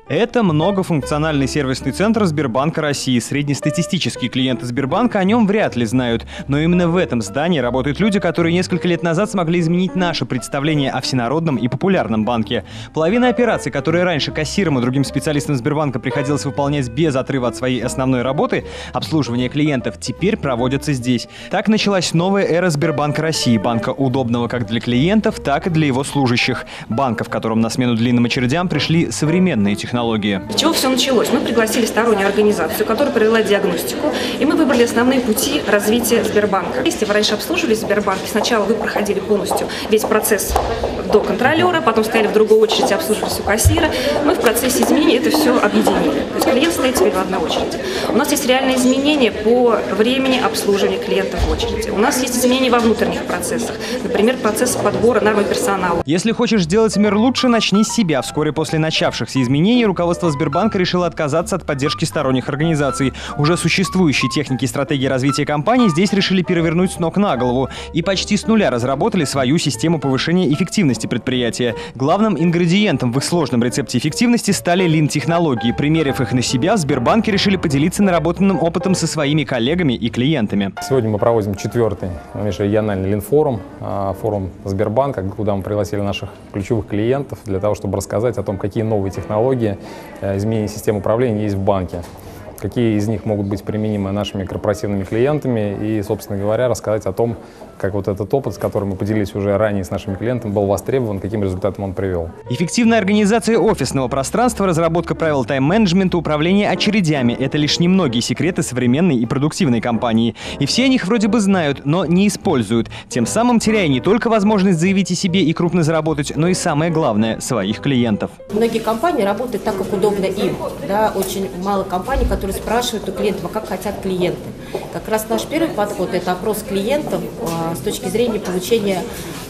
Это многофункциональный сервисный центр Сбербанка России. Среднестатистические клиенты Сбербанка о нем вряд ли знают. Но именно в этом здании работают люди, которые несколько лет назад смогли изменить наше представление о всенародном и популярном банке. Половина операций, которые раньше кассирам и другим специалистам Сбербанка приходилось выполнять без отрыва от своей основной работы, обслуживание клиентов, теперь проводятся здесь. Так началась новая эра Сбербанка России. Банка удобного как для клиентов, так и для его служащих. Банка, в котором на смену длинным очередям пришли современные технологии. С чего все началось? Мы пригласили стороннюю организацию, которая провела диагностику, и мы выбрали основные пути развития Сбербанка. Если вы раньше обслуживались в Сбербанке, сначала вы проходили полностью весь процесс до контролера, потом стояли в другой очереди, обслуживались у кассира. Мы в процессе изменений это все объединили. То есть клиент стоит теперь в одной очереди. У нас есть реальные изменения по времени обслуживания клиентов в очереди. У нас есть изменения во внутренних процессах. Например, процесс подбора нормы персонала. Если хочешь сделать мир лучше, начни с себя. Вскоре после начавшихся изменений руководство Сбербанка решило отказаться от поддержки сторонних организаций. Уже существующие техники и стратегии развития компании здесь решили перевернуть с ног на голову и почти с нуля разработали свою систему повышения эффективности предприятия. Главным ингредиентом в их сложном рецепте эффективности стали Lean-технологии. Примерив их на себя, в Сбербанке решили поделиться наработанным опытом со своими коллегами и клиентами. Сегодня мы проводим 4-й межрегиональный Lean-форум, форум Сбербанка, куда мы пригласили наших ключевых клиентов для того, чтобы рассказать о том, какие новые технологии, изменения системы управления есть в банке, какие из них могут быть применимы нашими корпоративными клиентами и, собственно говоря, рассказать о том, как вот этот опыт, с которым мы поделились уже ранее с нашими клиентами, был востребован, каким результатом он привел. Эффективная организация офисного пространства, разработка правил тайм-менеджмента, управление очередями – это лишь немногие секреты современной и продуктивной компании. И все о них вроде бы знают, но не используют, тем самым теряя не только возможность заявить о себе и крупно заработать, но и самое главное – своих клиентов. Многие компании работают так, как удобно им. Да? Очень мало компаний, которые спрашивают у клиентов, а как хотят клиенты. Как раз наш первый подход – это опрос клиентов с точки зрения получения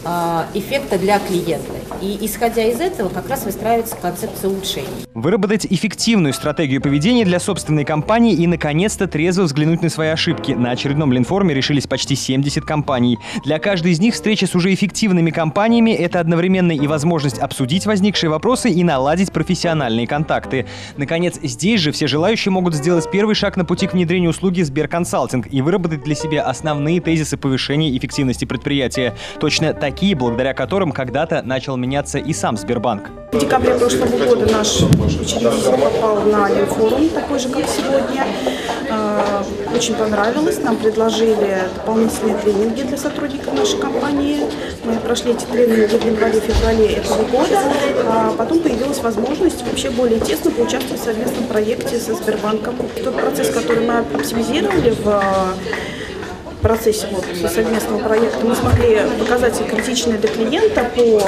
эффекта для клиента. И исходя из этого как раз выстраивается концепция улучшений. Выработать эффективную стратегию поведения для собственной компании и, наконец-то, трезво взглянуть на свои ошибки. На очередном Lean-форуме решились почти 70 компаний. Для каждой из них встреча с уже эффективными компаниями – это одновременно и возможность обсудить возникшие вопросы и наладить профессиональные контакты. Наконец, здесь же все желающие могут сделать первый шаг на пути к внедрению услуги Сберконсалтинг и выработать для себя основные тезисы повышения эффективности предприятия. Точно такие, благодаря которым когда-то начал меняться и сам Сбербанк. В декабре прошлого года наш учредитель попал на Lean-форум, такой же, как сегодня. Очень понравилось. Нам предложили дополнительные тренинги для сотрудников нашей компании. Мы прошли эти тренинги в январе-феврале этого года. Потом появилась возможность вообще более тесно поучаствовать в совместном проекте со Сбербанком. Тот процесс, который мы оптимизировали в процессе совместного проекта, мы смогли показать критичные для клиента по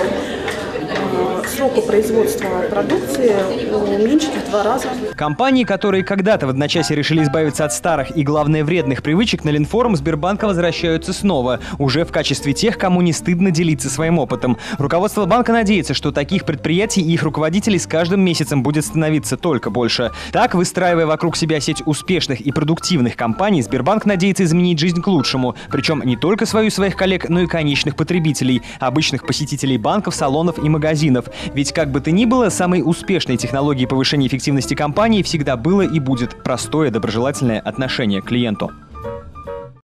сроку производства продукции уменьшить в 2 раза. Компании, которые когда-то в одночасье решили избавиться от старых и, главное, вредных привычек, на Lean-форум Сбербанка возвращаются снова, уже в качестве тех, кому не стыдно делиться своим опытом. Руководство банка надеется, что таких предприятий и их руководителей с каждым месяцем будет становиться только больше. Так, выстраивая вокруг себя сеть успешных и продуктивных компаний, Сбербанк надеется изменить жизнь к лучшему. Причем не только свою и своих коллег, но и конечных потребителей, обычных посетителей банков, салонов и магазинов. Ведь как бы то ни было, самой успешной технологией повышения эффективности компании всегда было и будет простое доброжелательное отношение к клиенту.